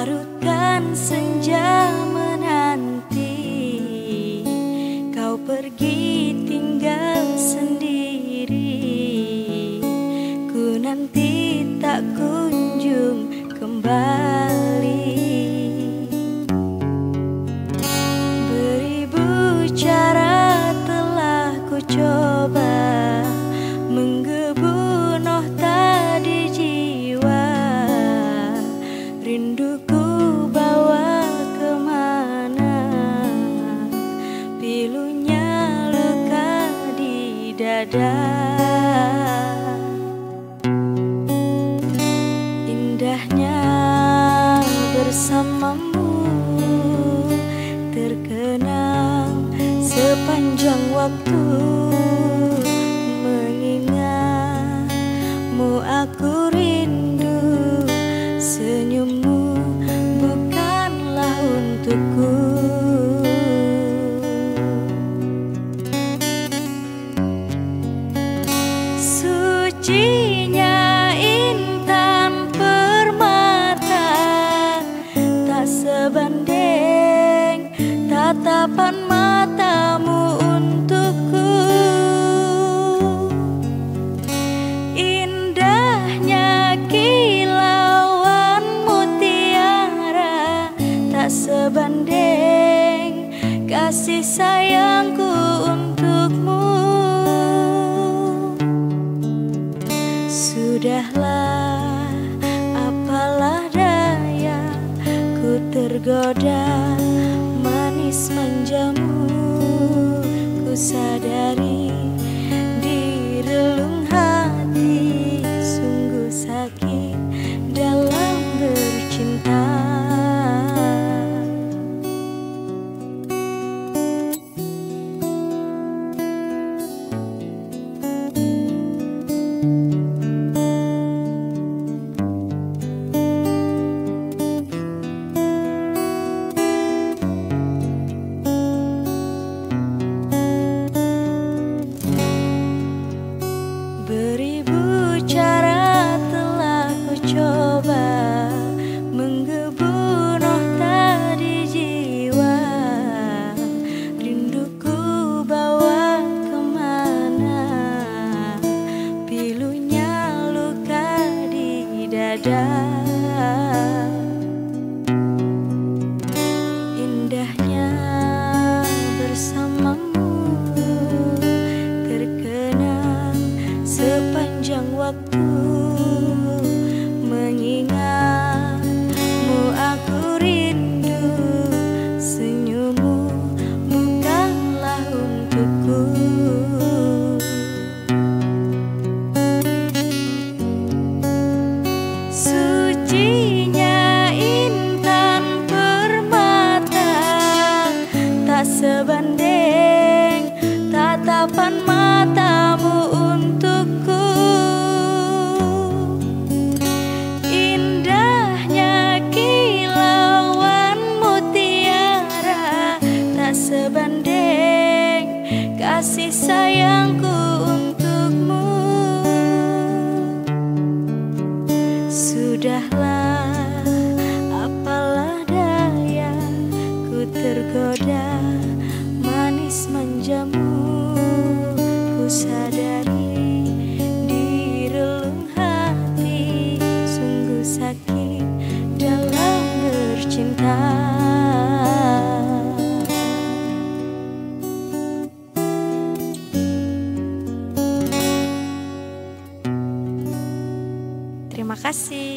Larutkan senja menanti kau pergi tinggal sendiri. Ku nanti tak kunjung kembali. Beribu cara telah ku coba menggebu nohta di jiwa. Rinduku bawa kemana, pilunya luka di dada. Indahnya bersamamu terkenang sepanjang waktu. Mengingatmu aku rindu, senyummu bukanlah untukku. Sucinya intan permata, tak sebanding tatapan matamu untukku. Indahnya kilauan mutiara, tak sebanding kasih sayangku untukmu. Sudahlah, apalah daya, ku tergoda manis manjamu. Ku sadari di relung hati sungguh sakit dalam bercinta. Beribu cara telah ku coba menggebu nohta di jiwa. Rinduku bawa kemana, pilunya luka di dada. Indahnya bersamamu terkenang sepanjang waktu. Mengingatmu aku rindu, senyummu bukanlah untukku. Sucinya intan permata, tak sebanding tatapan matamu untukku. Indahnya kilauan mutiara, tak sebanding kasih sayangku untukmu. Sudahlah, apalah daya, ku tergoda manis manjamu. Ku sadari di relung hati sungguh sakit dalam bercinta. Terima kasih.